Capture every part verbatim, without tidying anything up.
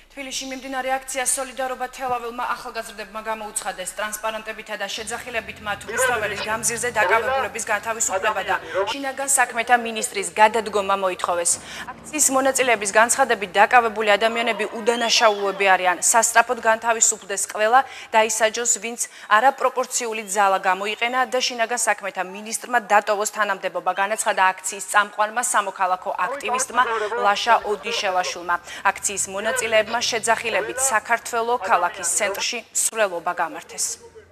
თბილისში მიმდინარე აქცია სოლიდარობა თელავილმა ახალგაზრდებმა გამოუცხადეს ტრანსპარენტებითა და შეძახილებით მათ უსწავლელის გამზირზე დაკავებულების გათავისუფლება და შინაგან საქმეთა მინისტრის გადადგომა მოითხოვეს. აქციის მონაწილეების განცხადებით დაკავებული ადამიანები უდანაშაულოები არიან. სასწრაფოდ განთავისუფლდეს ყველა და ისაჯოს, ვინც არაპროპორციული ძალა გამოიყენა და შინაგან საქმეთა მინისტრმა დატოვოს თანამდებობა, განაცხადა აქციის წამყვანმა სამოქალაქო აქტივისტმა ლაშა ოდიშელაშვილმა. აქციის მონაწილეებმა შეძახილებით საქართველო ქალაქის ცენტრში მსვლელობა გამართეს.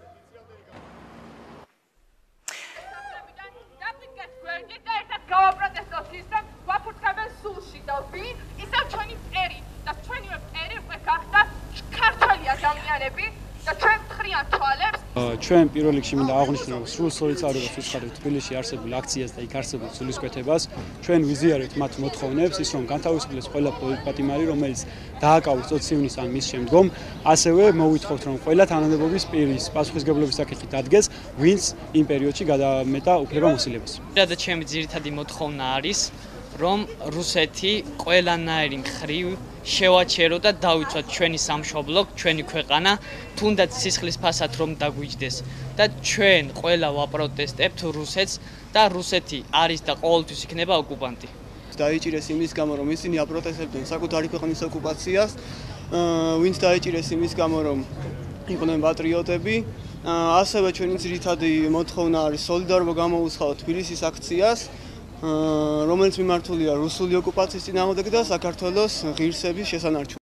ჩვენ პირველ რიგში მინდა აღვნიშნო, რომ სრულ სოლიდარობას ვუცხადებთ თბილისში არსებულ აქციას და იქ არსებულ სულისკვეთებას. ჩვენ ვიზიარებთ მათ მოთხოვნებს, ის რომ განთავისუფლდეს ყველა პატიმარი, რომელიც დააკავეს წოციუნის ან მის შემდგომ, ასევე მოვითხოვთ, რომ ყველა თანამდებობის პირის პასუხისგებლობის საკითხი დადგეს, ვინც იმ პერიოდში გადამეტა უფლებამოსილებას. და ჩემი ძირითადი მოთხოვნა არის, რომ რუსეთი ყველანაირი მხრივ შევაჩერო და დავიცვათ ჩვენი სამშობლო, ჩვენი ქვეყანა, თუნდაც სისხლის ფასად რომ დაგვიჯდეს და ჩვენ ყველა ვაპროტესტებთ რუსეთს და რუსეთი არის და ყოველთვის იქნება ოკუპანტი. დაიჭირეს იმის გამო, რომ ისინი აპროტესტებდნენ საკუთარი ქვეყნის ოკუპაციას, ვინც დაიჭირეს იმის გამო, რომ იყვნენ პატრიოტები. ასევე ჩვენი ძირითადი მოთხოვნა არის სოლიდარობა გამოუცხადოთ თბილისის აქციას, რომელიც მიმართულია რუსული ოკუპაციის წინააღმდეგ და საქართველოს ღირსების შესანარჩუნებლად.